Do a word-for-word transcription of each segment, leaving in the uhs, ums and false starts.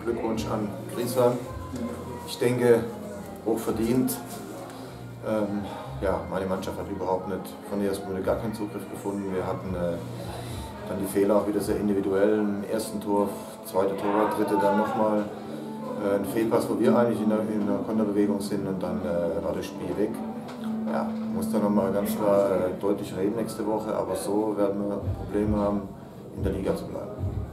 Glückwunsch an Griesheim. Ich denke, hochverdient. Ähm, ja, meine Mannschaft hat überhaupt nicht von der ersten Minute gar keinen Zugriff gefunden. Wir hatten äh, dann die Fehler auch wieder sehr individuell. Im ersten Tor, zweite Tor, dritte dann nochmal äh, ein Fehlpass, wo wir eigentlich in der, in der Konterbewegung sind, und dann äh, war das Spiel weg. Ja, muss dann nochmal ganz klar äh, deutlich reden nächste Woche, aber so werden wir Probleme haben, in der Liga zu bleiben.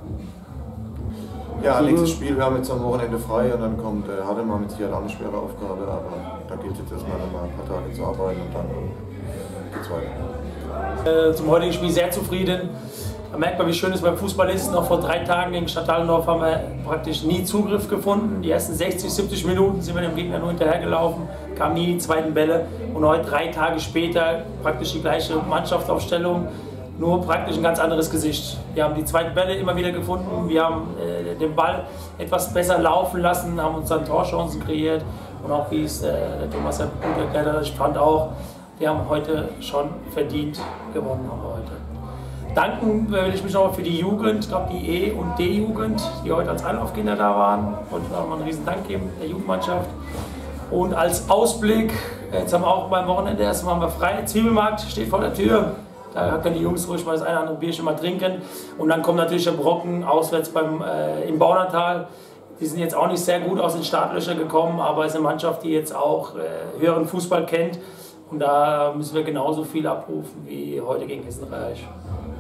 Ja, nächstes Spiel, wir haben jetzt am Wochenende frei, und dann kommt äh, Hademar mit Sicherheit auch eine schwere Aufgabe, aber da gilt es jetzt erstmal noch mal ein paar Tage zu arbeiten, und dann geht's weiter. Äh, zum heutigen Spiel sehr zufrieden. Da merkt man, wie schön es beim Fußball ist. Noch vor drei Tagen gegen Stadtallendorf haben wir praktisch nie Zugriff gefunden. Die ersten sechzig, siebzig Minuten sind wir dem Gegner nur hinterhergelaufen, kamen nie die zweiten Bälle. Und heute, drei Tage später, praktisch die gleiche Mannschaftsaufstellung, nur praktisch ein ganz anderes Gesicht. Wir haben die zweiten Bälle immer wieder gefunden, wir haben äh, den Ball etwas besser laufen lassen, haben uns dann Torchancen kreiert. Und auch wie es äh, der Thomas ja gut erklärt hat, ich fand auch, wir haben heute schon verdient gewonnen. Haben wir heute. Danken will ich mich noch für die Jugend, ich glaube die E- und D-Jugend, die heute als Anlaufkinder da waren. Und da mal einen riesen Dank geben der Jugendmannschaft. Und als Ausblick, jetzt haben wir auch beim Wochenende erstmal haben wir frei, Zwiebelmarkt steht vor der Tür. Da können die Jungs ruhig mal das eine oder andere Bierchen mal trinken. Und dann kommt natürlich der Brocken auswärts beim, äh, im Baunatal. Die sind jetzt auch nicht sehr gut aus den Startlöchern gekommen, aber es ist eine Mannschaft, die jetzt auch äh, höheren Fußball kennt. Und da müssen wir genauso viel abrufen wie heute gegen Hessenreich.